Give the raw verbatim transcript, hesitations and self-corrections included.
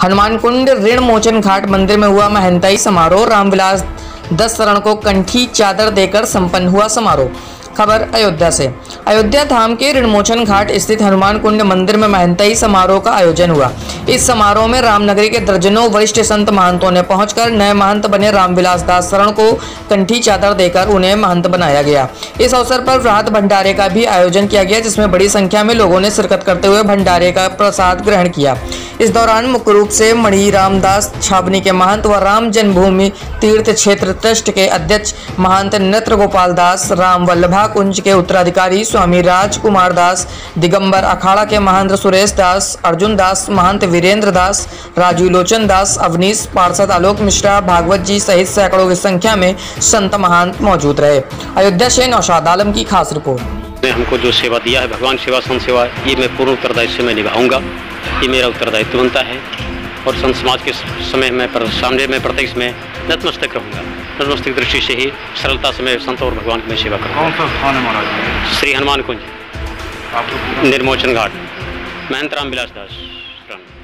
हनुमान कुंड ऋण मोचन घाट मंदिर में हुआ महंताई समारोह। रामविलास दस शरण को कंठी चादर देकर संपन्न हुआ समारोह। खबर अयोध्या से। अयोध्या धाम के ऋणमोचन घाट स्थित हनुमान कुंड मंदिर में महंताई समारोह का आयोजन हुआ। इस समारोह में रामनगरी के दर्जनों वरिष्ठ संत महंतों ने पहुंचकर नए महंत बने रामविलास दास शरण को कंठी चादर देकर उन्हें महंत बनाया गया। इस अवसर पर राहत भंडारे का भी आयोजन किया गया, जिसमें बड़ी संख्या में लोगों ने शिरकत करते हुए भंडारे का प्रसाद ग्रहण किया। इस दौरान मुख्य रूप से मणि रामदास छाबनी के महंत व राम जन्मभूमि तीर्थ क्षेत्र ट्रस्ट के अध्यक्ष महंत नृत्य गोपाल दास, राम वल्लभा कुंज के उत्तराधिकारी स्वामी राजकुमार दास, दिगंबर अखाड़ा के महंत सुरेश दास, अर्जुन दास, महंत वीरेंद्र दास, राजू लोचन दास, अवनीश, पार्षद आलोक मिश्रा, भागवत जी सहित सैकड़ों की संख्या में संत महंत मौजूद रहे। अयोध्या से नौशाद आलम की खास रिपोर्ट। हमको जो सेवा दिया है, भगवान सेवा संत सेवा, ये मैं पूर्ण उत्तरदायित्व से मैं निभाऊंगा। ये मेरा उत्तरदायित्व बनता है और संत समाज के समय में पर सामने में प्रत्यक्ष में नतमस्तक रहूँगा। नतमस्तक दृष्टि से ही सरलता से मैं संत और भगवान की मैं सेवा करूँगा। कौन सा स्थान है महाराज? श्री हनुमान कुंज निर्मोचन घाट, महंत रामविलास दास।